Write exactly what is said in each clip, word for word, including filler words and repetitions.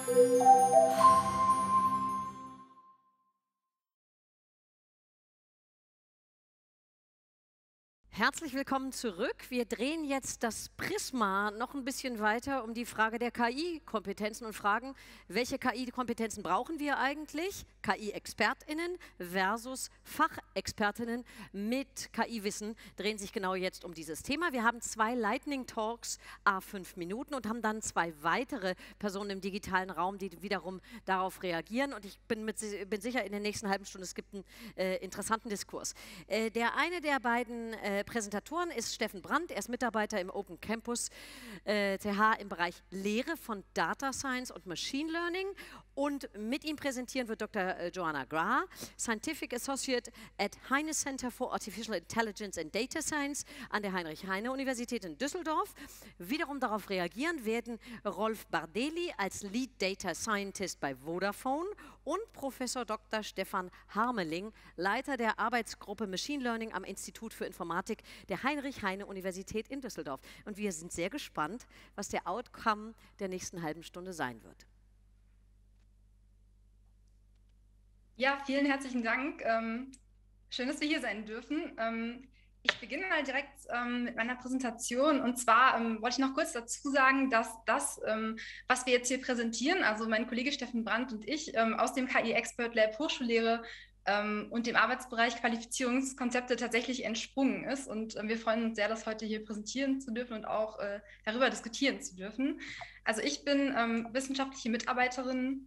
Herzlich willkommen zurück. Wir drehen jetzt das Prisma noch ein bisschen weiter um die Frage der K I-Kompetenzen und fragen, welche K I-Kompetenzen brauchen wir eigentlich? K I-ExpertInnen versus FachexpertInnen mit K I-Wissen drehen sich genau jetzt um dieses Thema. Wir haben zwei Lightning Talks, à fünf Minuten, und haben dann zwei weitere Personen im digitalen Raum, die wiederum darauf reagieren. Und ich bin, mit, bin sicher, in der nächsten halben Stunde, es gibt einen äh, interessanten Diskurs. Äh, der eine der beiden äh, Präsentatoren ist Steffen Brandt. Er ist Mitarbeiter im Open Campus äh, T H im Bereich Lehre von Data Science und Machine Learning. Und mit ihm präsentieren wird Doktor Joanna Gra, Scientific Associate at Heine Center for Artificial Intelligence and Data Science an der Heinrich-Heine-Universität in Düsseldorf. Wiederum darauf reagieren werden Rolf Bardelli als Lead Data Scientist bei Vodafone und Professor Doktor Stefan Harmeling, Leiter der Arbeitsgruppe Machine Learning am Institut für Informatik der Heinrich-Heine-Universität in Düsseldorf. Und wir sind sehr gespannt, was der Outcome der nächsten halben Stunde sein wird. Ja, vielen herzlichen Dank. Ähm, schön, dass wir hier sein dürfen. Ähm, ich beginne mal direkt ähm, mit meiner Präsentation. Und zwar ähm, wollte ich noch kurz dazu sagen, dass das, ähm, was wir jetzt hier präsentieren, also mein Kollege Steffen Brandt und ich, ähm, aus dem K I-Expert Lab Hochschullehre ähm, und dem Arbeitsbereich Qualifizierungskonzepte tatsächlich entsprungen ist. Und äh, wir freuen uns sehr, das heute hier präsentieren zu dürfen und auch äh, darüber diskutieren zu dürfen. Also ich bin ähm, wissenschaftliche Mitarbeiterin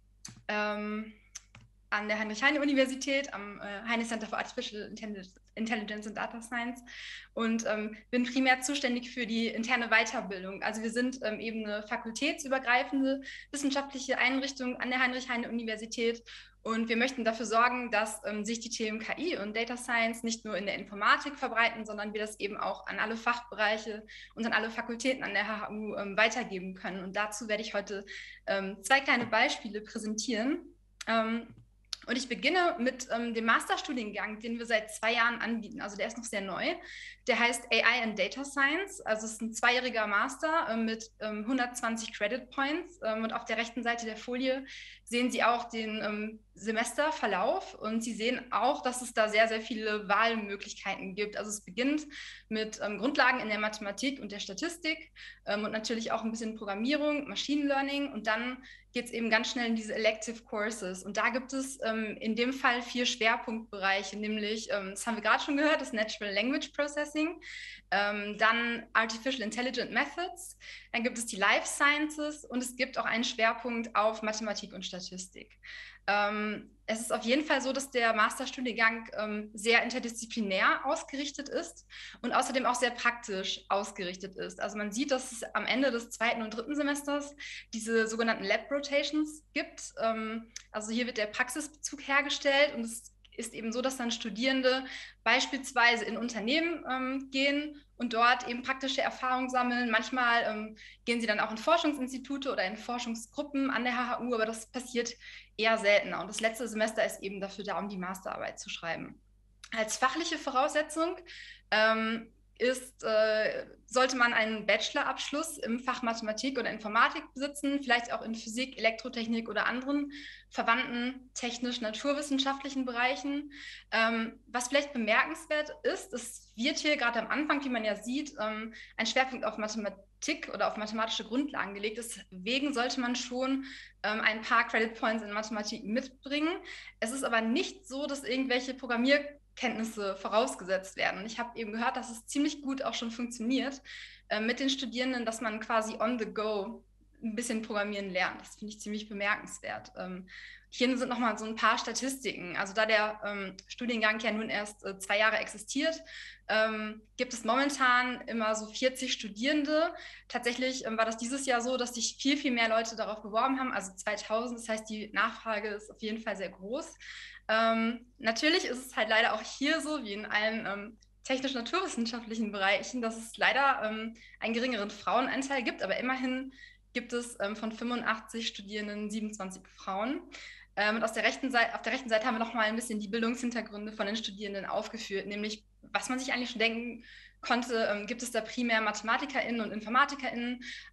ähm, an der Heinrich-Heine-Universität, am äh, Heine Center for Artificial Intelligence and Data Science, und ähm, bin primär zuständig für die interne Weiterbildung. Also wir sind ähm, eben eine fakultätsübergreifende wissenschaftliche Einrichtung an der Heinrich-Heine-Universität, und wir möchten dafür sorgen, dass ähm, sich die Themen K I und Data Science nicht nur in der Informatik verbreiten, sondern wir das eben auch an alle Fachbereiche und an alle Fakultäten an der H H U ähm, weitergeben können. Und dazu werde ich heute ähm, zwei kleine Beispiele präsentieren. Ähm, Und ich beginne mit ähm, dem Masterstudiengang, den wir seit zwei Jahren anbieten. Also der ist noch sehr neu. Der heißt A I and Data Science. Also es ist ein zweijähriger Master äh, mit ähm, hundertzwanzig Credit Points. Ähm, und auf der rechten Seite der Folie sehen Sie auch den ähm, Semesterverlauf. Und Sie sehen auch, dass es da sehr, sehr viele Wahlmöglichkeiten gibt. Also es beginnt mit ähm, Grundlagen in der Mathematik und der Statistik ähm, und natürlich auch ein bisschen Programmierung, Machine Learning. Und dann geht es eben ganz schnell in diese Elective Courses. Und da gibt es ähm, in dem Fall vier Schwerpunktbereiche, nämlich, ähm, das haben wir gerade schon gehört, das Natural Language Processing, ähm, dann Artificial Intelligent Methods, dann gibt es die Life Sciences und es gibt auch einen Schwerpunkt auf Mathematik und Statistik. Ähm, es ist auf jeden Fall so, dass der Masterstudiengang ähm, sehr interdisziplinär ausgerichtet ist und außerdem auch sehr praktisch ausgerichtet ist. Also man sieht, dass es am Ende des zweiten und dritten Semesters diese sogenannten Lab Rotations gibt. Ähm, also hier wird der Praxisbezug hergestellt, und es ist eben so, dass dann Studierende beispielsweise in Unternehmen ähm, gehen und dort eben praktische Erfahrungen sammeln. Manchmal ähm, gehen sie dann auch in Forschungsinstitute oder in Forschungsgruppen an der H H U, aber das passiert eher seltener. Und das letzte Semester ist eben dafür da, um die Masterarbeit zu schreiben. Als fachliche Voraussetzung ähm, ist, äh, sollte man einen Bachelorabschluss im Fach Mathematik oder Informatik besitzen, vielleicht auch in Physik, Elektrotechnik oder anderen verwandten technisch-naturwissenschaftlichen Bereichen. Ähm, was vielleicht bemerkenswert ist, es wird hier gerade am Anfang, wie man ja sieht, ähm, ein Schwerpunkt auf Mathematik oder auf mathematische Grundlagen gelegt. Deswegen sollte man schon ähm, ein paar Credit Points in Mathematik mitbringen. Es ist aber nicht so, dass irgendwelche Programmier Kenntnisse vorausgesetzt werden. Und ich habe eben gehört, dass es ziemlich gut auch schon funktioniert äh, mit den Studierenden, dass man quasi on the go ein bisschen programmieren lernt. Das finde ich ziemlich bemerkenswert. Ähm, hier sind nochmal so ein paar Statistiken. Also da der ähm, Studiengang ja nun erst äh, zwei Jahre existiert, ähm, gibt es momentan immer so vierzig Studierende. Tatsächlich ähm, war das dieses Jahr so, dass sich viel, viel mehr Leute darauf beworben haben, also zweitausend. Das heißt, die Nachfrage ist auf jeden Fall sehr groß. Ähm, natürlich ist es halt leider auch hier so, wie in allen ähm, technisch-naturwissenschaftlichen Bereichen, dass es leider ähm, einen geringeren Frauenanteil gibt, aber immerhin gibt es ähm, von fünfundachtzig Studierenden siebenundzwanzig Frauen. Ähm, und aus der rechten Seite, auf der rechten Seite haben wir noch mal ein bisschen die Bildungshintergründe von den Studierenden aufgeführt, nämlich was man sich eigentlich schon denken konnte, ähm, gibt es da primär MathematikerInnen und InformatikerInnen,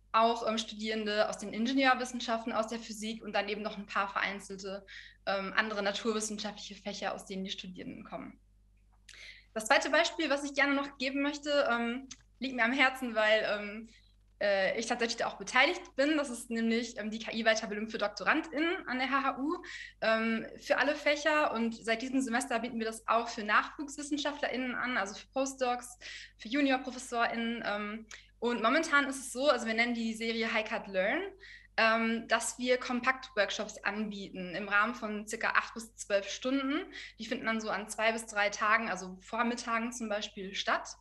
auch ähm, Studierende aus den Ingenieurwissenschaften, aus der Physik und dann eben noch ein paar vereinzelte ähm, andere naturwissenschaftliche Fächer, aus denen die Studierenden kommen. Das zweite Beispiel, was ich gerne noch geben möchte, ähm, liegt mir am Herzen, weil ähm, äh, ich tatsächlich da auch beteiligt bin. Das ist nämlich ähm, die K I-Weiterbildung für DoktorandInnen an der H H U ähm, für alle Fächer. Und seit diesem Semester bieten wir das auch für NachwuchswissenschaftlerInnen an, also für Postdocs, für JuniorprofessorInnen. Ähm, und momentan ist es so, also wir nennen die Serie High-Cut Learn, ähm, dass wir Kompakt-Workshops anbieten im Rahmen von circa acht bis zwölf Stunden. Die finden dann so an zwei bis drei Tagen, also Vormittagen zum Beispiel, statt.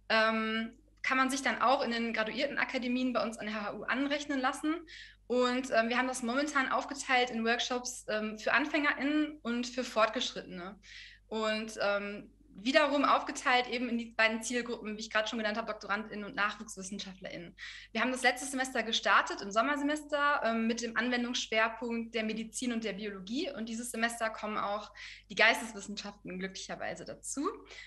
Ähm, kann man sich dann auch in den Graduiertenakademien bei uns an der H H U anrechnen lassen. Und ähm, wir haben das momentan aufgeteilt in Workshops ähm, für AnfängerInnen und für Fortgeschrittene. Und ähm, wiederum aufgeteilt eben in die beiden Zielgruppen, wie ich gerade schon genannt habe, DoktorandInnen und NachwuchswissenschaftlerInnen. Wir haben das letztes Semester gestartet, im Sommersemester, ähm, mit dem Anwendungsschwerpunkt der Medizin und der Biologie. Und dieses Semester kommen auch die Geisteswissenschaften glücklicherweise dazu.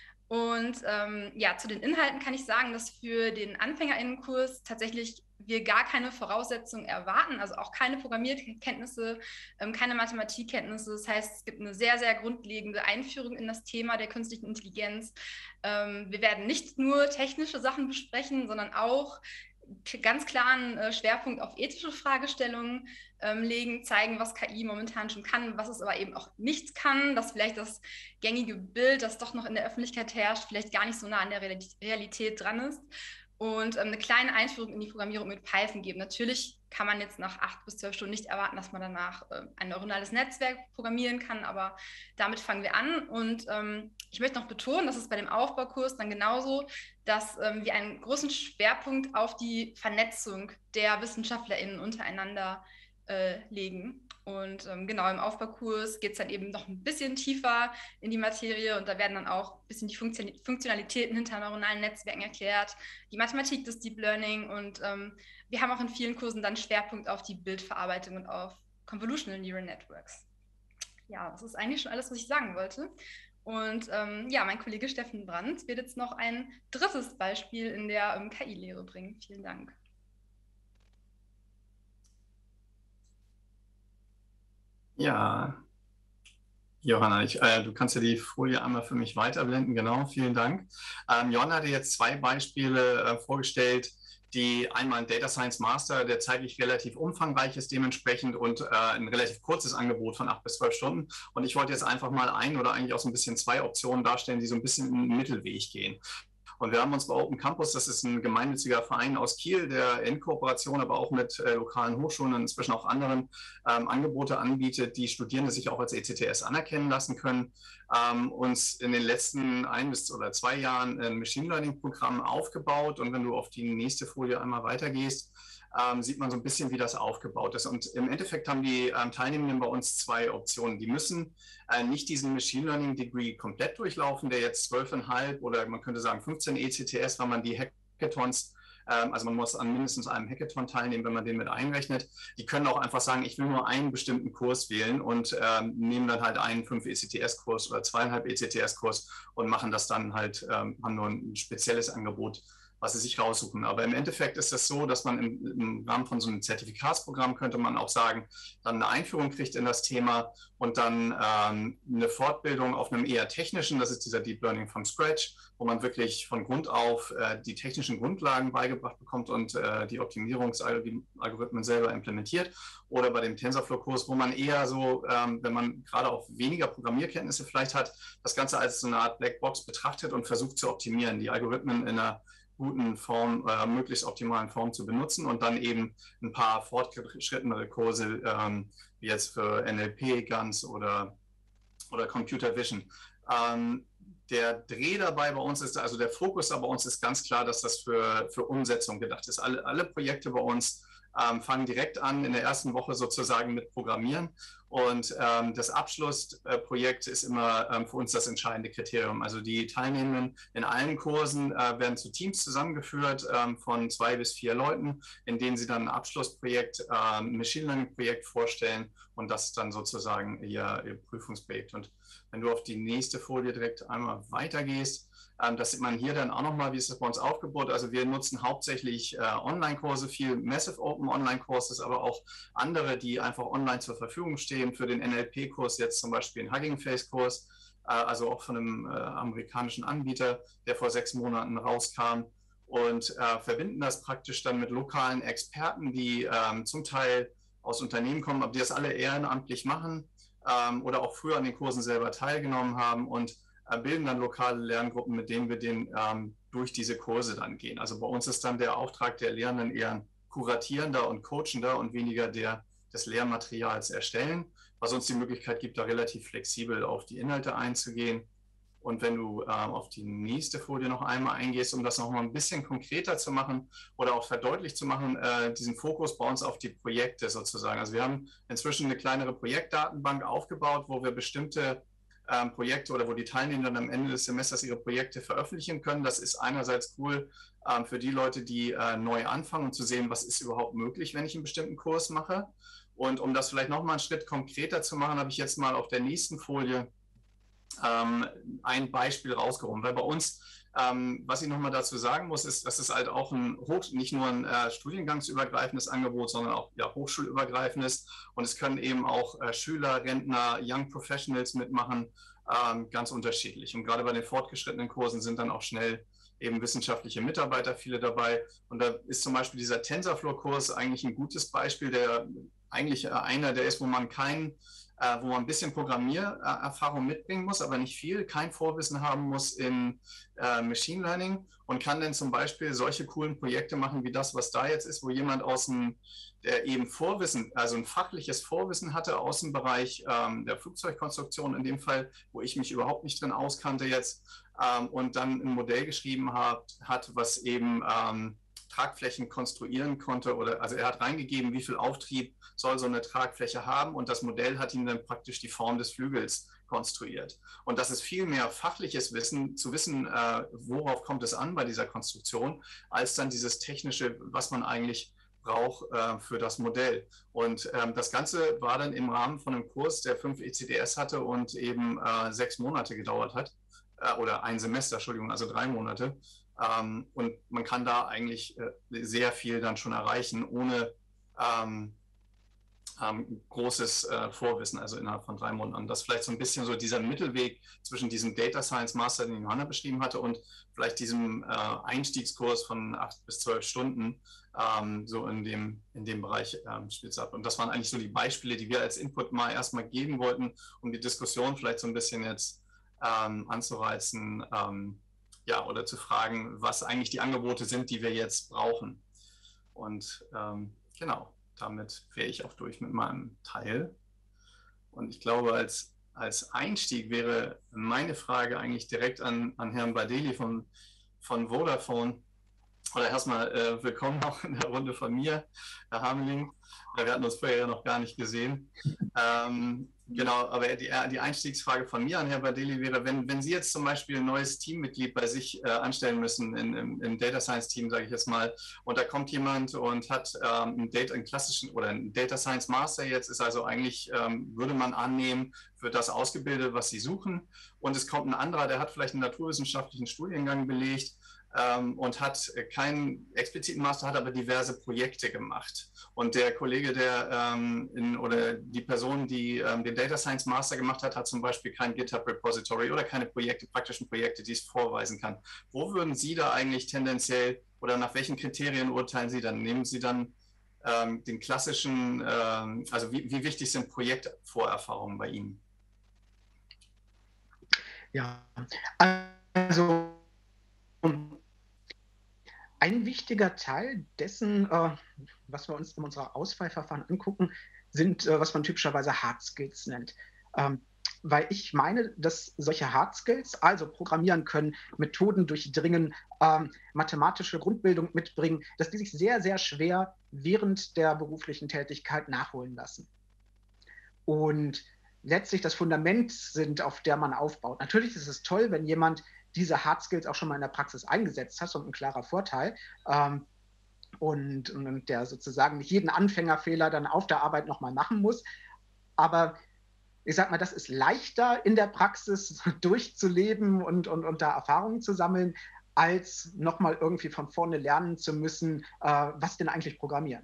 Und ähm, ja, zu den Inhalten kann ich sagen, dass für den AnfängerInnenkurs tatsächlich wir gar keine Voraussetzungen erwarten, also auch keine Programmierkenntnisse, ähm, keine Mathematikkenntnisse. Das heißt, es gibt eine sehr, sehr grundlegende Einführung in das Thema der künstlichen Intelligenz. Ähm, wir werden nicht nur technische Sachen besprechen, sondern auch ganz klaren äh, Schwerpunkt auf ethische Fragestellungen ähm, legen, zeigen, was K I momentan schon kann, was es aber eben auch nicht kann, dass vielleicht das gängige Bild, das doch noch in der Öffentlichkeit herrscht, vielleicht gar nicht so nah an der Realität dran ist. Und ähm, eine kleine Einführung in die Programmierung mit Python geben. Natürlich kann man jetzt nach acht bis zwölf Stunden nicht erwarten, dass man danach äh, ein neuronales Netzwerk programmieren kann, aber damit fangen wir an. Und ähm, ich möchte noch betonen, dass es bei dem Aufbaukurs dann genauso, dass ähm, wir einen großen Schwerpunkt auf die Vernetzung der WissenschaftlerInnen untereinander äh, legen. Und ähm, genau, im Aufbaukurs geht es dann eben noch ein bisschen tiefer in die Materie und da werden dann auch ein bisschen die Funktion Funktionalitäten hinter neuronalen Netzwerken erklärt, die Mathematik des Deep Learning und ähm, wir haben auch in vielen Kursen dann Schwerpunkt auf die Bildverarbeitung und auf Convolutional Neural Networks. Ja, das ist eigentlich schon alles, was ich sagen wollte. Und ähm, ja, mein Kollege Steffen Brandt wird jetzt noch ein drittes Beispiel in der ähm, K I-Lehre bringen. Vielen Dank. Ja, Johanna, ich, äh, du kannst ja die Folie einmal für mich weiterblenden. Genau, vielen Dank. Ähm, Johanna hatte jetzt zwei Beispiele äh, vorgestellt, die einmal ein Data Science Master, der zeitlich relativ umfangreich ist dementsprechend und äh, ein relativ kurzes Angebot von acht bis zwölf Stunden. Und ich wollte jetzt einfach mal ein oder eigentlich auch so ein bisschen zwei Optionen darstellen, die so ein bisschen in den Mittelweg gehen. Und wir haben uns bei Open Campus, das ist ein gemeinnütziger Verein aus Kiel, der in Kooperation aber auch mit äh, lokalen Hochschulen und inzwischen auch anderen ähm, Angebote anbietet, die Studierende sich auch als E C T S anerkennen lassen können, ähm, uns in den letzten ein bis oder zwei Jahren ein Machine Learning Programm aufgebaut. Und wenn du auf die nächste Folie einmal weitergehst, ähm, sieht man so ein bisschen, wie das aufgebaut ist. Und im Endeffekt haben die ähm, Teilnehmenden bei uns zwei Optionen. Die müssen äh, nicht diesen Machine Learning Degree komplett durchlaufen, der jetzt zwölf Komma fünf oder man könnte sagen fünfzehn E C T S, wenn man die Hackathons, ähm, also man muss an mindestens einem Hackathon teilnehmen, wenn man den mit einrechnet. Die können auch einfach sagen, ich will nur einen bestimmten Kurs wählen und ähm, nehmen dann halt einen fünf E C T S-Kurs oder zweieinhalb E C T S-Kurs und machen das dann halt, ähm, haben nur ein spezielles Angebot, was sie sich raussuchen. Aber im Endeffekt ist das so, dass man im, im Rahmen von so einem Zertifikatsprogramm, könnte man auch sagen, dann eine Einführung kriegt in das Thema und dann ähm, eine Fortbildung auf einem eher technischen, das ist dieser Deep Learning from Scratch, wo man wirklich von Grund auf äh, die technischen Grundlagen beigebracht bekommt und äh, die Optimierungsalgorithmen selber implementiert. Oder bei dem TensorFlow-Kurs, wo man eher so, ähm, wenn man gerade auch weniger Programmierkenntnisse vielleicht hat, das Ganze als so eine Art Blackbox betrachtet und versucht zu optimieren, die Algorithmen in einer guten Form, äh, möglichst optimalen Form zu benutzen und dann eben ein paar fortgeschrittenere Kurse, ähm, wie jetzt für N L P, GANs oder, oder Computer Vision. Ähm, der Dreh dabei bei uns ist, also der Fokus bei uns ist ganz klar, dass das für, für Umsetzung gedacht ist. Alle, alle Projekte bei uns ähm, fangen direkt an, in der ersten Woche sozusagen mit Programmieren. Und ähm, das Abschlussprojekt ist immer ähm, für uns das entscheidende Kriterium. Also die Teilnehmenden in allen Kursen äh, werden zu Teams zusammengeführt ähm, von zwei bis vier Leuten, in denen sie dann ein Abschlussprojekt, ähm, ein Machine Learning Projekt vorstellen und das ist dann sozusagen ihr, ihr Prüfungsprojekt. Und wenn du auf die nächste Folie direkt einmal weitergehst, Ähm, das sieht man hier dann auch nochmal, wie ist das bei uns aufgebaut. Also wir nutzen hauptsächlich äh, Online-Kurse, viel Massive Open Online-Courses, aber auch andere, die einfach online zur Verfügung stehen. Für den N L P-Kurs jetzt zum Beispiel ein Hugging Face-Kurs, äh, also auch von einem äh, amerikanischen Anbieter, der vor sechs Monaten rauskam. Und äh, verbinden das praktisch dann mit lokalen Experten, die ähm, zum Teil aus Unternehmen kommen, aber die das alle ehrenamtlich machen ähm, oder auch früher an den Kursen selber teilgenommen haben und äh, bilden dann lokale Lerngruppen, mit denen wir den, ähm, durch diese Kurse dann gehen. Also bei uns ist dann der Auftrag der Lehrenden eher ein kuratierender und coachender und weniger der des Lehrmaterials erstellen, was uns die Möglichkeit gibt, da relativ flexibel auf die Inhalte einzugehen. Und wenn du äh, auf die nächste Folie noch einmal eingehst, um das noch mal ein bisschen konkreter zu machen oder auch verdeutlicht zu machen, äh, diesen Fokus bei uns auf die Projekte sozusagen. Also wir haben inzwischen eine kleinere Projektdatenbank aufgebaut, wo wir bestimmte ähm, Projekte oder wo die Teilnehmer dann am Ende des Semesters ihre Projekte veröffentlichen können. Das ist einerseits cool ähm, für die Leute, die äh, neu anfangen und zu sehen, was ist überhaupt möglich, wenn ich einen bestimmten Kurs mache. Und um das vielleicht noch mal einen Schritt konkreter zu machen, habe ich jetzt mal auf der nächsten Folie Ähm, ein Beispiel rausgehoben, weil bei uns, ähm, was ich nochmal dazu sagen muss, ist, dass es halt auch ein Hoch, nicht nur ein äh, studiengangsübergreifendes Angebot, sondern auch ja, hochschulübergreifendes, und es können eben auch äh, Schüler, Rentner, Young Professionals mitmachen, ähm, ganz unterschiedlich, und gerade bei den fortgeschrittenen Kursen sind dann auch schnell eben wissenschaftliche Mitarbeiter viele dabei, und da ist zum Beispiel dieser TensorFlow-Kurs eigentlich ein gutes Beispiel, der eigentlich äh, einer, der ist, wo man keinen wo man ein bisschen Programmiererfahrung mitbringen muss, aber nicht viel, kein Vorwissen haben muss in äh, Machine Learning, und kann dann zum Beispiel solche coolen Projekte machen wie das, was da jetzt ist, wo jemand aus dem, der eben Vorwissen, also ein fachliches Vorwissen hatte aus dem Bereich ähm, der Flugzeugkonstruktion in dem Fall, wo ich mich überhaupt nicht drin auskannte jetzt, ähm, und dann ein Modell geschrieben hat, hat was eben ähm, Tragflächen konstruieren konnte, oder also er hat reingegeben, wie viel Auftrieb soll so eine Tragfläche haben, und das Modell hat ihm dann praktisch die Form des Flügels konstruiert. Und das ist viel mehr fachliches Wissen, zu wissen, äh, worauf kommt es an bei dieser Konstruktion, als dann dieses technische, was man eigentlich braucht äh, für das Modell. Und ähm, das Ganze war dann im Rahmen von einem Kurs, der fünf E C D S hatte und eben äh, sechs Monate gedauert hat, äh, oder ein Semester, Entschuldigung, also drei Monate. Ähm, und man kann da eigentlich äh, sehr viel dann schon erreichen, ohne ähm, ähm, großes äh, Vorwissen, also innerhalb von drei Monaten. Das ist vielleicht so ein bisschen so dieser Mittelweg zwischen diesem Data Science Master, den Johanna beschrieben hatte, und vielleicht diesem äh, Einstiegskurs von acht bis zwölf Stunden, ähm, so in dem, in dem Bereich ähm, spielt es ab. Und das waren eigentlich so die Beispiele, die wir als Input mal erstmal geben wollten, um die Diskussion vielleicht so ein bisschen jetzt ähm, anzureizen, ähm, ja, oder zu fragen, was eigentlich die Angebote sind, die wir jetzt brauchen. Und ähm, genau, damit wäre ich auch durch mit meinem Teil. Und ich glaube, als, als Einstieg wäre meine Frage eigentlich direkt an, an Herrn Badeli von, von Vodafone. Oder erstmal äh, willkommen auch in der Runde von mir, Herr Hameling. Wir hatten uns vorher ja noch gar nicht gesehen. Ähm, genau, aber die, die Einstiegsfrage von mir an Herrn Badeli wäre, wenn, wenn Sie jetzt zum Beispiel ein neues Teammitglied bei sich äh, anstellen müssen, in, im, im Data Science Team, sage ich jetzt mal, und da kommt jemand und hat ähm, einen, Data, einen klassischen oder einen Data Science Master jetzt, ist also eigentlich, ähm, würde man annehmen, für das ausgebildet, was Sie suchen, und es kommt ein anderer, der hat vielleicht einen naturwissenschaftlichen Studiengang belegt, Ähm, und hat keinen expliziten Master, hat aber diverse Projekte gemacht. Und der Kollege, der ähm, in, oder die Person, die ähm, den Data Science Master gemacht hat, hat zum Beispiel kein GitHub Repository oder keine Projekte, praktischen Projekte, die es vorweisen kann. Wo würden Sie da eigentlich tendenziell oder nach welchen Kriterien urteilen Sie dann? Nehmen Sie dann ähm, den klassischen, ähm, also wie, wie wichtig sind Projektvorerfahrungen bei Ihnen? Ja, also ein wichtiger Teil dessen, äh, was wir uns in unserer Auswahlverfahren angucken, sind, äh, was man typischerweise Hard Skills nennt. Ähm, weil ich meine, dass solche Hard Skills, also programmieren können, Methoden durchdringen, ähm, mathematische Grundbildung mitbringen, dass die sich sehr, sehr schwer während der beruflichen Tätigkeit nachholen lassen. Und letztlich das Fundament sind, auf der man aufbaut. Natürlich ist es toll, wenn jemand diese Hard Skills auch schon mal in der Praxis eingesetzt hat, und ein klarer Vorteil. Ähm, und, und der sozusagen nicht jeden Anfängerfehler dann auf der Arbeit nochmal machen muss. Aber ich sag mal, das ist leichter in der Praxis durchzuleben und, und, und da Erfahrungen zu sammeln, als nochmal irgendwie von vorne lernen zu müssen, äh, was denn eigentlich programmieren.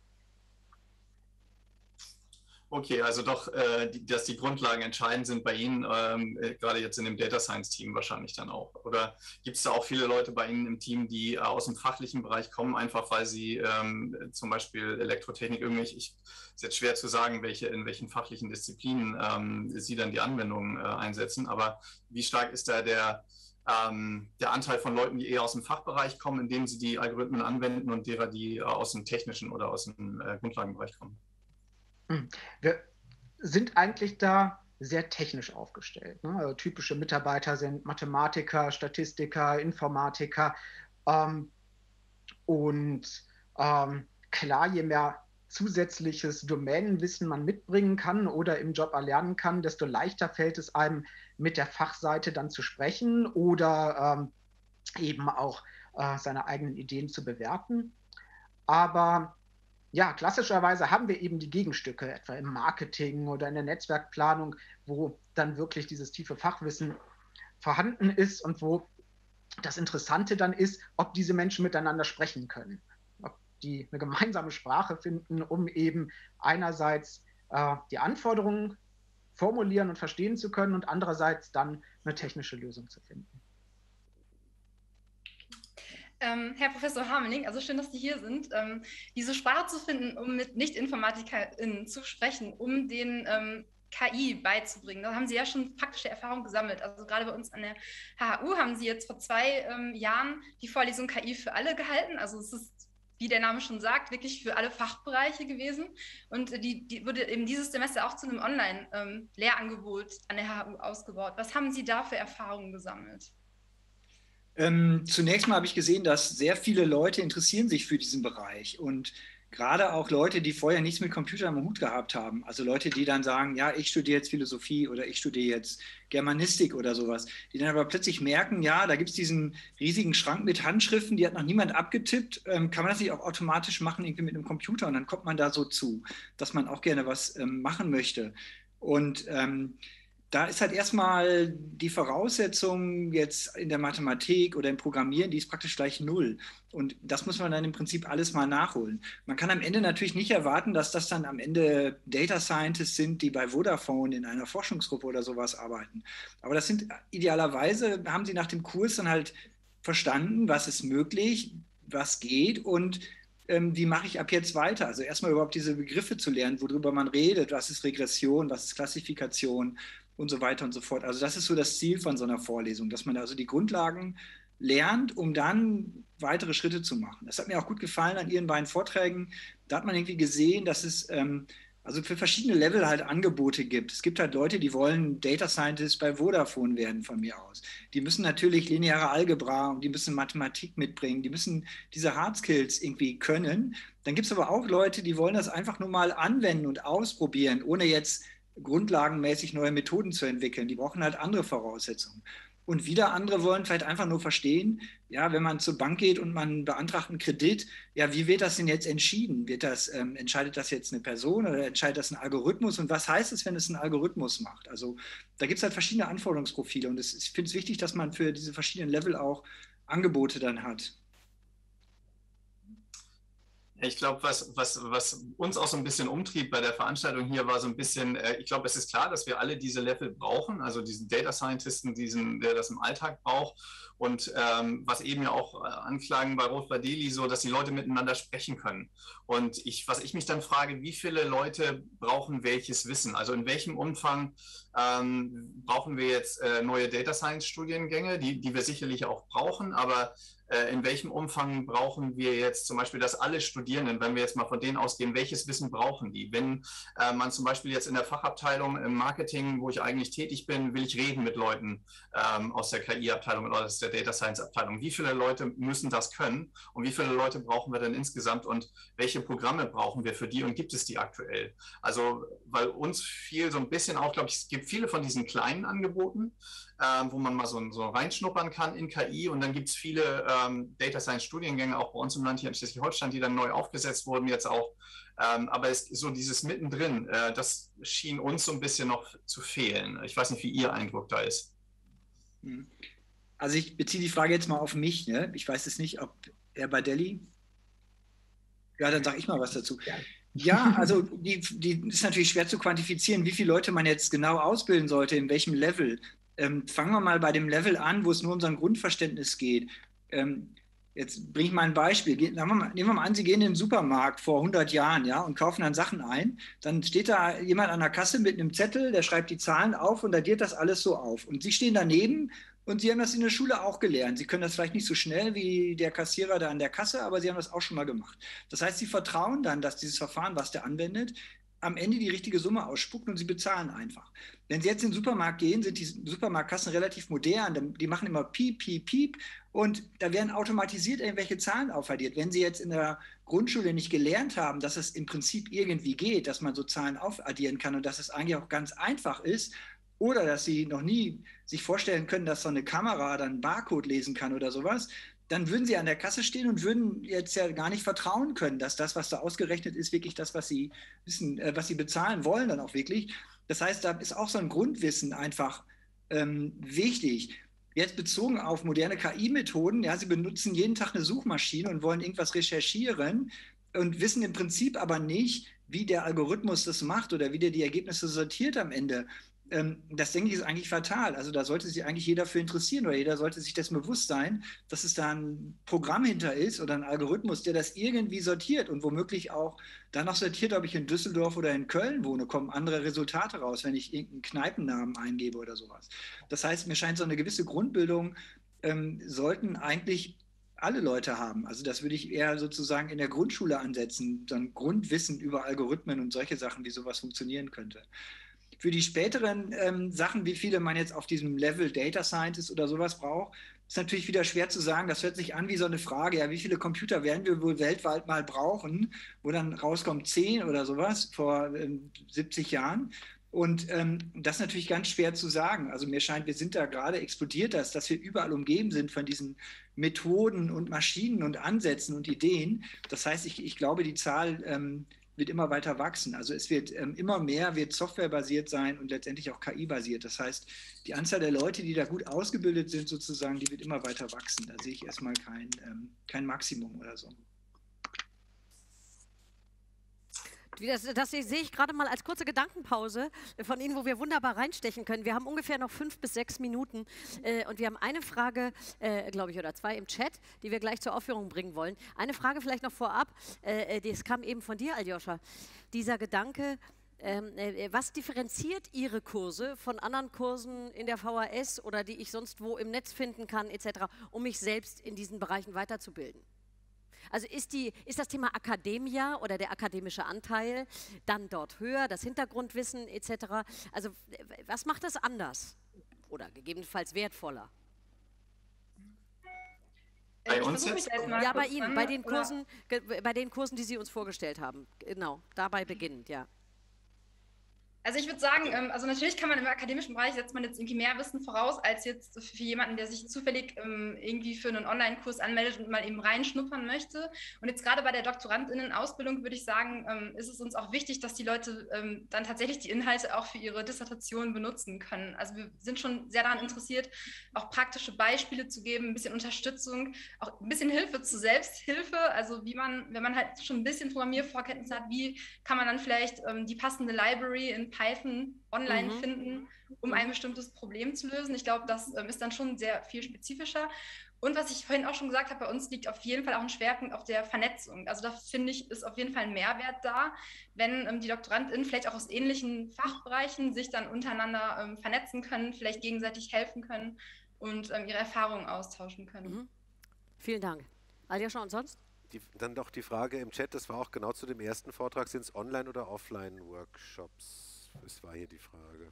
Okay, also doch, äh, die, dass die Grundlagen entscheidend sind bei Ihnen, ähm, äh, gerade jetzt in dem Data Science Team wahrscheinlich dann auch. Oder gibt es da auch viele Leute bei Ihnen im Team, die äh, aus dem fachlichen Bereich kommen, einfach weil sie ähm, zum Beispiel Elektrotechnik irgendwie, ich ist jetzt schwer zu sagen, welche, in welchen fachlichen Disziplinen ähm, Sie dann die Anwendungen äh, einsetzen, aber wie stark ist da der, ähm, der Anteil von Leuten, die eher aus dem Fachbereich kommen, indem sie die Algorithmen anwenden und derer, die äh, aus dem technischen oder aus dem äh, Grundlagenbereich kommen? Wir sind eigentlich da sehr technisch aufgestellt. Ne? Also typische Mitarbeiter sind Mathematiker, Statistiker, Informatiker. Ähm, und ähm, klar, je mehr zusätzliches Domänenwissen man mitbringen kann oder im Job erlernen kann, desto leichter fällt es einem, mit der Fachseite dann zu sprechen oder ähm, eben auch äh, seine eigenen Ideen zu bewerten. Aber ja, klassischerweise haben wir eben die Gegenstücke, etwa im Marketing oder in der Netzwerkplanung, wo dann wirklich dieses tiefe Fachwissen vorhanden ist und wo das Interessante dann ist, ob diese Menschen miteinander sprechen können, ob die eine gemeinsame Sprache finden, um eben einerseits äh, die Anforderungen formulieren und verstehen zu können und andererseits dann eine technische Lösung zu finden. Ähm, Herr Professor Harmeling, also schön, dass Sie hier sind. Ähm, diese Sprache zu finden, um mit Nicht-InformatikerInnen zu sprechen, um den ähm, K I beizubringen, da haben Sie ja schon praktische Erfahrungen gesammelt. Also gerade bei uns an der H H U haben Sie jetzt vor zwei ähm, Jahren die Vorlesung K I für alle gehalten. Also es ist, wie der Name schon sagt, wirklich für alle Fachbereiche gewesen. Und die, die wurde eben dieses Semester auch zu einem Online-Lehrangebot ähm, an der H H U ausgebaut. Was haben Sie da für Erfahrungen gesammelt? Ähm, zunächst mal habe ich gesehen, dass sehr viele Leute interessieren sich für diesen Bereich und gerade auch Leute, die vorher nichts mit Computern am Hut gehabt haben. Also Leute, die dann sagen, ja, ich studiere jetzt Philosophie oder ich studiere jetzt Germanistik oder sowas, die dann aber plötzlich merken, ja, da gibt es diesen riesigen Schrank mit Handschriften, die hat noch niemand abgetippt, ähm, kann man das nicht auch automatisch machen, irgendwie mit einem Computer und dann kommt man da so zu, dass man auch gerne was ähm, machen möchte. Und ähm, da ist halt erstmal die Voraussetzung jetzt in der Mathematik oder im Programmieren, die ist praktisch gleich null. Und das muss man dann im Prinzip alles mal nachholen. Man kann am Ende natürlich nicht erwarten, dass das dann am Ende Data Scientists sind, die bei Vodafone in einer Forschungsgruppe oder sowas arbeiten. Aber das sind idealerweise, haben sie nach dem Kurs dann halt verstanden, was ist möglich, was geht und ähm, wie mache ich ab jetzt weiter. Also erstmal überhaupt diese Begriffe zu lernen, worüber man redet, was ist Regression, was ist Klassifikation, und so weiter und so fort. Also das ist so das Ziel von so einer Vorlesung, dass man also die Grundlagen lernt, um dann weitere Schritte zu machen. Das hat mir auch gut gefallen an Ihren beiden Vorträgen. Da hat man irgendwie gesehen, dass es ähm, also für verschiedene Level halt Angebote gibt. Es gibt halt Leute, die wollen Data Scientist bei Vodafone werden von mir aus. Die müssen natürlich lineare Algebra und die müssen Mathematik mitbringen. Die müssen diese Hard Skills irgendwie können. Dann gibt es aber auch Leute, die wollen das einfach nur mal anwenden und ausprobieren, ohne jetzt grundlagenmäßig neue Methoden zu entwickeln. Die brauchen halt andere Voraussetzungen. Und wieder andere wollen vielleicht einfach nur verstehen, ja, wenn man zur Bank geht und man beantragt einen Kredit, ja, wie wird das denn jetzt entschieden? Wird das, ähm, entscheidet das jetzt eine Person oder entscheidet das ein Algorithmus? Und was heißt es, wenn es ein Algorithmus macht? Also da gibt es halt verschiedene Anforderungsprofile und es, ich finde es wichtig, dass man für diese verschiedenen Level auch Angebote dann hat. Ich glaube, was, was, was uns auch so ein bisschen umtrieb bei der Veranstaltung hier, war so ein bisschen, äh, ich glaube, es ist klar, dass wir alle diese Level brauchen, also diesen Data Scientisten, diesen, der das im Alltag braucht. Und ähm, was eben ja auch äh, anklangen bei Rot Vadeli, so, dass die Leute miteinander sprechen können. Und ich, was ich mich dann frage, wie viele Leute brauchen welches Wissen? Also in welchem Umfang ähm, brauchen wir jetzt äh, neue Data Science Studiengänge, die, die wir sicherlich auch brauchen, aber in welchem Umfang brauchen wir jetzt zum Beispiel, dass alle Studierenden, wenn wir jetzt mal von denen ausgehen, welches Wissen brauchen die? Wenn äh, man zum Beispiel jetzt in der Fachabteilung im Marketing, wo ich eigentlich tätig bin, will ich reden mit Leuten ähm, aus der K I-Abteilung oder aus der Data Science-Abteilung. Wie viele Leute müssen das können und wie viele Leute brauchen wir denn insgesamt und welche Programme brauchen wir für die und gibt es die aktuell? Also, weil uns fiel so ein bisschen auf, glaube ich, es gibt viele von diesen kleinen Angeboten, Ähm, wo man mal so, so reinschnuppern kann in K I und dann gibt es viele ähm, Data Science Studiengänge auch bei uns im Land hier in Schleswig-Holstein, die dann neu aufgesetzt wurden, jetzt auch Ähm, aber es, so dieses Mittendrin, äh, das schien uns so ein bisschen noch zu fehlen. Ich weiß nicht, wie Ihr Eindruck da ist. Also ich beziehe die Frage jetzt mal auf mich. Ne? Ich weiß es nicht, ob Herr Bardelli... Ja, dann sage ich mal was dazu. Ja. Ja, also die, die ist natürlich schwer zu quantifizieren, wie viele Leute man jetzt genau ausbilden sollte, in welchem Level. Ähm, fangen wir mal bei dem Level an, wo es nur um so ein Grundverständnis geht. Ähm, jetzt bringe ich mal ein Beispiel. Ge nehmen, wir mal, nehmen wir mal an, Sie gehen in den Supermarkt vor hundert Jahren, ja, und kaufen dann Sachen ein. Dann steht da jemand an der Kasse mit einem Zettel, der schreibt die Zahlen auf und addiert das alles so auf. Und Sie stehen daneben. Und Sie haben das in der Schule auch gelernt. Sie können das vielleicht nicht so schnell wie der Kassierer da an der Kasse, aber Sie haben das auch schon mal gemacht. Das heißt, Sie vertrauen dann, dass dieses Verfahren, was der anwendet, am Ende die richtige Summe ausspuckt und Sie bezahlen einfach. Wenn Sie jetzt in den Supermarkt gehen, sind die Supermarktkassen relativ modern. Die machen immer Piep, Piep, Piep und da werden automatisiert irgendwelche Zahlen aufaddiert. Wenn Sie jetzt in der Grundschule nicht gelernt haben, dass es im Prinzip irgendwie geht, dass man so Zahlen aufaddieren kann und dass es eigentlich auch ganz einfach ist, oder dass Sie noch nie sich vorstellen können, dass so eine Kamera dann einen Barcode lesen kann oder sowas, dann würden Sie an der Kasse stehen und würden jetzt ja gar nicht vertrauen können, dass das, was da ausgerechnet ist, wirklich das, was Sie wissen, äh, was Sie bezahlen wollen, dann auch wirklich. Das heißt, da ist auch so ein Grundwissen einfach ähm, wichtig. Jetzt bezogen auf moderne K I-Methoden, ja, Sie benutzen jeden Tag eine Suchmaschine und wollen irgendwas recherchieren und wissen im Prinzip aber nicht, wie der Algorithmus das macht oder wie der die Ergebnisse sortiert am Ende. Das, denke ich, ist eigentlich fatal. Also da sollte sich eigentlich jeder für interessieren oder jeder sollte sich dessen bewusst sein, dass es da ein Programm hinter ist oder ein Algorithmus, der das irgendwie sortiert und womöglich auch danach sortiert, ob ich in Düsseldorf oder in Köln wohne, kommen andere Resultate raus, wenn ich irgendeinen Kneipennamen eingebe oder sowas. Das heißt, mir scheint so eine gewisse Grundbildung ähm, sollten eigentlich alle Leute haben. Also das würde ich eher sozusagen in der Grundschule ansetzen, so ein Grundwissen über Algorithmen und solche Sachen, wie sowas funktionieren könnte. Für die späteren ähm, Sachen, wie viele man jetzt auf diesem Level Data Scientist oder sowas braucht, ist natürlich wieder schwer zu sagen. Das hört sich an wie so eine Frage, ja, wie viele Computer werden wir wohl weltweit mal brauchen, wo dann rauskommt zehn oder sowas vor ähm, siebzig Jahren. Und ähm, das ist natürlich ganz schwer zu sagen. Also mir scheint, wir sind da gerade, explodiert das, dass wir überall umgeben sind von diesen Methoden und Maschinen und Ansätzen und Ideen. Das heißt, ich, ich glaube, die Zahl ähm, wird immer weiter wachsen. Also es wird ähm, immer mehr, wird softwarebasiert sein und letztendlich auch K I-basiert. Das heißt, die Anzahl der Leute, die da gut ausgebildet sind sozusagen, die wird immer weiter wachsen. Da sehe ich erstmal kein, ähm, kein Maximum oder so. Das, das sehe ich gerade mal als kurze Gedankenpause von Ihnen, wo wir wunderbar reinstechen können. Wir haben ungefähr noch fünf bis sechs Minuten äh, und wir haben eine Frage, äh, glaube ich, oder zwei im Chat, die wir gleich zur Aufführung bringen wollen. Eine Frage vielleicht noch vorab, äh, das kam eben von dir, Aljoscha. Dieser Gedanke, ähm, äh, was differenziert Ihre Kurse von anderen Kursen in der V H S oder die ich sonst wo im Netz finden kann, et cetera, um mich selbst in diesen Bereichen weiterzubilden? Also ist, die, ist das Thema Academia oder der akademische Anteil dann dort höher, das Hintergrundwissen et cetera? Also was macht das anders oder gegebenenfalls wertvoller? Bei uns jetzt? Ja, bei Ihnen, bei den Kursen, bei den Kursen, die Sie uns vorgestellt haben. Genau, dabei beginnend, ja. Also ich würde sagen, also natürlich kann man im akademischen Bereich, setzt man jetzt irgendwie mehr Wissen voraus, als jetzt für jemanden, der sich zufällig irgendwie für einen Online-Kurs anmeldet und mal eben reinschnuppern möchte. Und jetzt gerade bei der DoktorandInnen-Ausbildung würde ich sagen, ist es uns auch wichtig, dass die Leute dann tatsächlich die Inhalte auch für ihre Dissertation benutzen können. Also wir sind schon sehr daran interessiert, auch praktische Beispiele zu geben, ein bisschen Unterstützung, auch ein bisschen Hilfe zur Selbsthilfe. Also wie man, wenn man halt schon ein bisschen Programmiervorkenntnisse hat, wie kann man dann vielleicht die passende Library in Python online mhm. finden, um ein bestimmtes Problem zu lösen. Ich glaube, das ähm, ist dann schon sehr viel spezifischer. Und was ich vorhin auch schon gesagt habe, bei uns liegt auf jeden Fall auch ein Schwerpunkt auf der Vernetzung. Also da finde ich, ist auf jeden Fall ein Mehrwert da, wenn ähm, die DoktorandInnen vielleicht auch aus ähnlichen Fachbereichen sich dann untereinander ähm, vernetzen können, vielleicht gegenseitig helfen können und ähm, ihre Erfahrungen austauschen können. Mhm. Vielen Dank. Aljoscha, und sonst? Die, dann doch die Frage im Chat, das war auch genau zu dem ersten Vortrag, sind es Online- oder Offline-Workshops? Das war hier die Frage.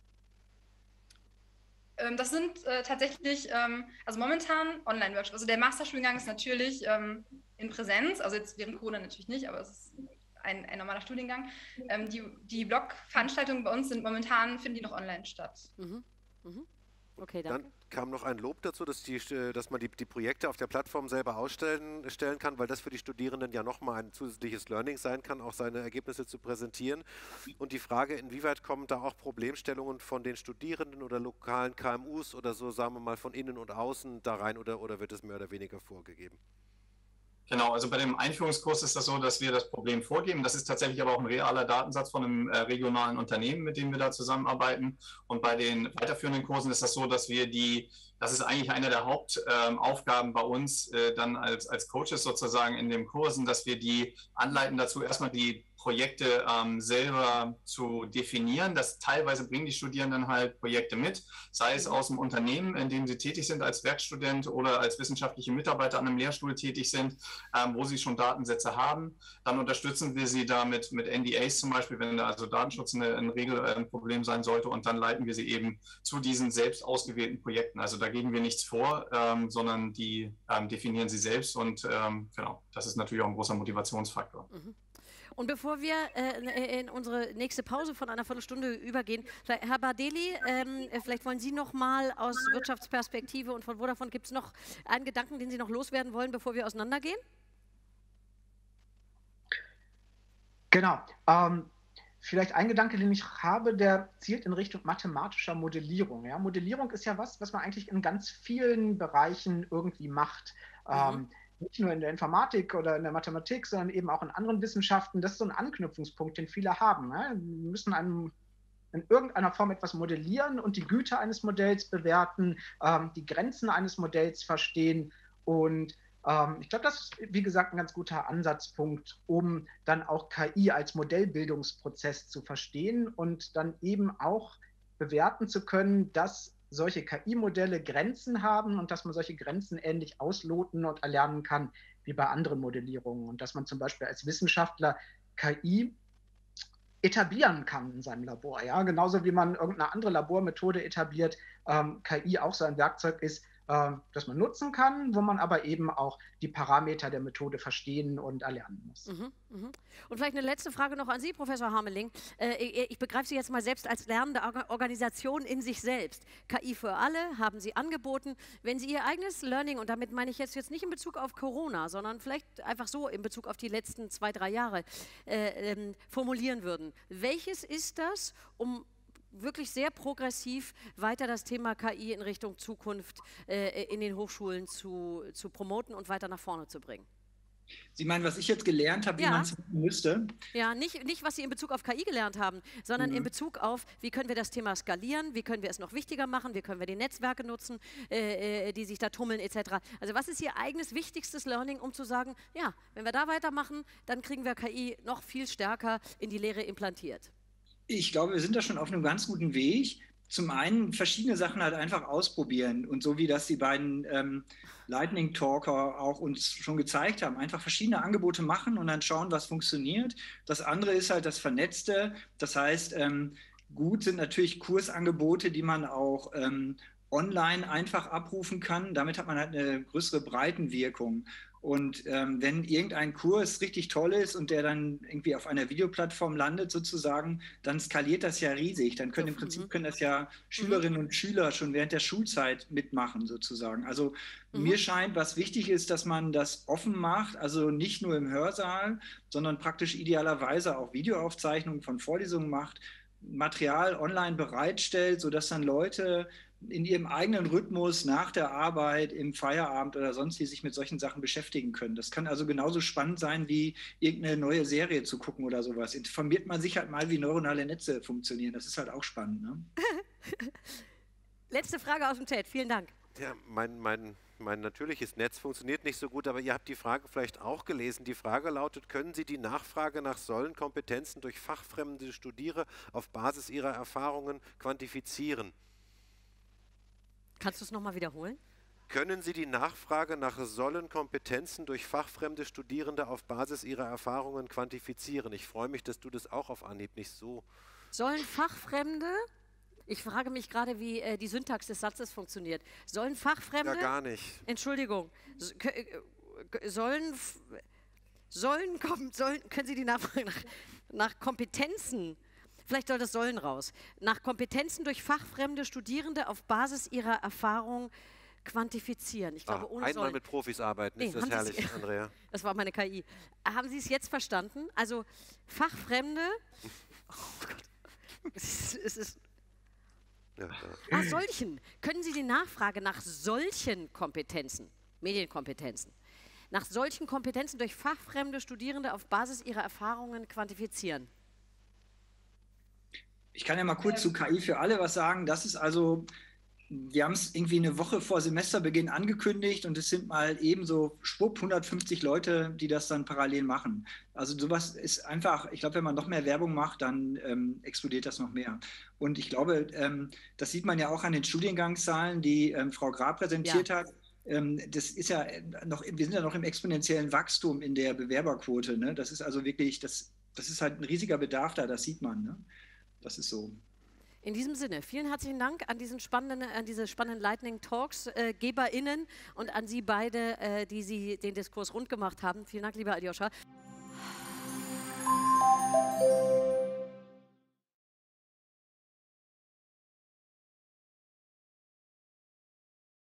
Ähm, das sind äh, tatsächlich, ähm, also momentan Online-Workshops. Also der Masterstudiengang ist natürlich ähm, in Präsenz, also jetzt während Corona natürlich nicht, aber es ist ein, ein normaler Studiengang. Ähm, die die Blog-Veranstaltungen bei uns sind momentan, finden die noch online statt. Mhm. Mhm. Okay, danke. Dann kam noch ein Lob dazu, dass, die, dass man die, die Projekte auf der Plattform selber ausstellen stellen kann, weil das für die Studierenden ja nochmal ein zusätzliches Learning sein kann, auch seine Ergebnisse zu präsentieren. Und die Frage, inwieweit kommen da auch Problemstellungen von den Studierenden oder lokalen K M Us oder so, sagen wir mal, von innen und außen da rein oder, oder wird es mehr oder weniger vorgegeben? Genau, also bei dem Einführungskurs ist das so, dass wir das Problem vorgeben. Das ist tatsächlich aber auch ein realer Datensatz von einem äh, regionalen Unternehmen, mit dem wir da zusammenarbeiten. Und bei den weiterführenden Kursen ist das so, dass wir die, das ist eigentlich eine der Hauptaufgaben äh, bei uns, äh, dann als, als Coaches sozusagen in den Kursen, dass wir die anleiten dazu, erstmal die Projekte ähm, selber zu definieren. Das teilweise bringen die Studierenden halt Projekte mit, sei es aus dem Unternehmen, in dem sie tätig sind als Werkstudent oder als wissenschaftliche Mitarbeiter an einem Lehrstuhl tätig sind, ähm, wo sie schon Datensätze haben. Dann unterstützen wir sie damit mit N D As zum Beispiel, wenn da also Datenschutz eine, eine Regel äh, ein Problem sein sollte, und dann leiten wir sie eben zu diesen selbst ausgewählten Projekten. Also da geben wir nichts vor, ähm, sondern die ähm, definieren sie selbst, und ähm, genau, das ist natürlich auch ein großer Motivationsfaktor. Mhm. Und bevor wir äh, in unsere nächste Pause von einer Viertelstunde übergehen, Herr Bardeli, ähm, vielleicht wollen Sie noch mal aus Wirtschaftsperspektive und von Vodafone, gibt es noch einen Gedanken, den Sie noch loswerden wollen, bevor wir auseinandergehen? Genau. Ähm, vielleicht ein Gedanke, den ich habe, der zielt in Richtung mathematischer Modellierung. Ja? Modellierung ist ja was, was man eigentlich in ganz vielen Bereichen irgendwie macht. Mhm. Ähm, nicht nur in der Informatik oder in der Mathematik, sondern eben auch in anderen Wissenschaften. Das ist so ein Anknüpfungspunkt, den viele haben. Ne? Wir müssen einem, in irgendeiner Form etwas modellieren und die Güte eines Modells bewerten, ähm, die Grenzen eines Modells verstehen. Und ähm, ich glaube, das ist, wie gesagt, ein ganz guter Ansatzpunkt, um dann auch K I als Modellbildungsprozess zu verstehen und dann eben auch bewerten zu können, dass solche K I-Modelle Grenzen haben und dass man solche Grenzen ähnlich ausloten und erlernen kann wie bei anderen Modellierungen. Und dass man zum Beispiel als Wissenschaftler K I etablieren kann in seinem Labor. Ja? Genauso wie man irgendeine andere Labormethode etabliert, ähm, K I auch so ein Werkzeug ist, äh, das man nutzen kann, wo man aber eben auch die Parameter der Methode verstehen und erlernen muss. Mhm, mhm. Und vielleicht eine letzte Frage noch an Sie, Professor Hameling. Äh, ich, ich begreife Sie jetzt mal selbst als lernende Organisation in sich selbst. K I für alle haben Sie angeboten. Wenn Sie Ihr eigenes Learning, und damit meine ich jetzt, jetzt nicht in Bezug auf Corona, sondern vielleicht einfach so in Bezug auf die letzten zwei, drei Jahre äh, ähm, formulieren würden, welches ist das, um wirklich sehr progressiv weiter das Thema K I in Richtung Zukunft äh, in den Hochschulen zu, zu promoten und weiter nach vorne zu bringen? Sie meinen, was ich jetzt gelernt habe, wie ja. man es müsste? Ja, nicht, nicht, was Sie in Bezug auf K I gelernt haben, sondern mhm. in Bezug auf, wie können wir das Thema skalieren, wie können wir es noch wichtiger machen, wie können wir die Netzwerke nutzen, äh, die sich da tummeln et cetera. Also was ist Ihr eigenes wichtigstes Learning, um zu sagen, ja, wenn wir da weitermachen, dann kriegen wir K I noch viel stärker in die Lehre implantiert? Ich glaube, wir sind da schon auf einem ganz guten Weg. Zum einen verschiedene Sachen halt einfach ausprobieren und so wie das die beiden ähm, Lightning Talker auch uns schon gezeigt haben, einfach verschiedene Angebote machen und dann schauen, was funktioniert. Das andere ist halt das Vernetzte. Das heißt, ähm, gut sind natürlich Kursangebote, die man auch ähm, online einfach abrufen kann. Damit hat man halt eine größere Breitenwirkung. Und ähm, wenn irgendein Kurs richtig toll ist und der dann irgendwie auf einer Videoplattform landet sozusagen, dann skaliert das ja riesig. Dann können im Prinzip können das ja Schülerinnen und Schüler schon während der Schulzeit mitmachen sozusagen. Also mhm. mir scheint, was wichtig ist, dass man das offen macht, also nicht nur im Hörsaal, sondern praktisch idealerweise auch Videoaufzeichnungen von Vorlesungen macht, Material online bereitstellt, sodass dann Leute in ihrem eigenen Rhythmus nach der Arbeit, im Feierabend oder sonst wie sich mit solchen Sachen beschäftigen können. Das kann also genauso spannend sein, wie irgendeine neue Serie zu gucken oder sowas. Informiert man sich halt mal, wie neuronale Netze funktionieren. Das ist halt auch spannend. Ne? Letzte Frage aus dem Chat. Vielen Dank. Ja, mein, mein, mein natürliches Netz funktioniert nicht so gut, aber ihr habt die Frage vielleicht auch gelesen. Die Frage lautet, können Sie die Nachfrage nach Sollenkompetenzen durch fachfremde Studierende auf Basis ihrer Erfahrungen quantifizieren? Kannst du es nochmal wiederholen? Können Sie die Nachfrage nach Sollenkompetenzen durch fachfremde Studierende auf Basis ihrer Erfahrungen quantifizieren? Ich freue mich, dass du das auch auf Anhieb nicht so... Sollen Fachfremde, ich frage mich gerade, wie äh, die Syntax des Satzes funktioniert, sollen Fachfremde... Ja, gar nicht. Entschuldigung, sollen, sollen, sollen können Sie die Nachfrage nach, nach Kompetenzen vielleicht soll das sollen raus. Nach Kompetenzen durch fachfremde Studierende auf Basis ihrer Erfahrung quantifizieren. Ich glaube, Ah, ohne einmal sollen. mit Profis arbeiten, Nee, ist das haben herrlich, Sie's- Andrea. Das war meine K I. Haben Sie es jetzt verstanden? Also fachfremde. Oh Gott. Es ist, es ist Ja, ja. ah, solchen. Können Sie die Nachfrage nach solchen Kompetenzen, Medienkompetenzen, nach solchen Kompetenzen durch fachfremde Studierende auf Basis ihrer Erfahrungen quantifizieren? Ich kann ja mal kurz zu K I für alle was sagen. Das ist also, wir haben es irgendwie eine Woche vor Semesterbeginn angekündigt und es sind mal eben so schwupp hundertfünfzig Leute, die das dann parallel machen. Also sowas ist einfach, ich glaube, wenn man noch mehr Werbung macht, dann ähm, explodiert das noch mehr. Und ich glaube, ähm, das sieht man ja auch an den Studiengangszahlen, die ähm, Frau Grab präsentiert Ja. hat. Ähm, das ist ja noch, wir sind ja noch im exponentiellen Wachstum in der Bewerberquote. Ne? Das ist also wirklich, das, das ist halt ein riesiger Bedarf da, das sieht man. Ne? Das ist so. In diesem Sinne, vielen herzlichen Dank an, diesen spannenden, an diese spannenden Lightning Talks, äh, GeberInnen und an Sie beide, äh, die Sie den Diskurs rund gemacht haben. Vielen Dank, lieber Aljoscha.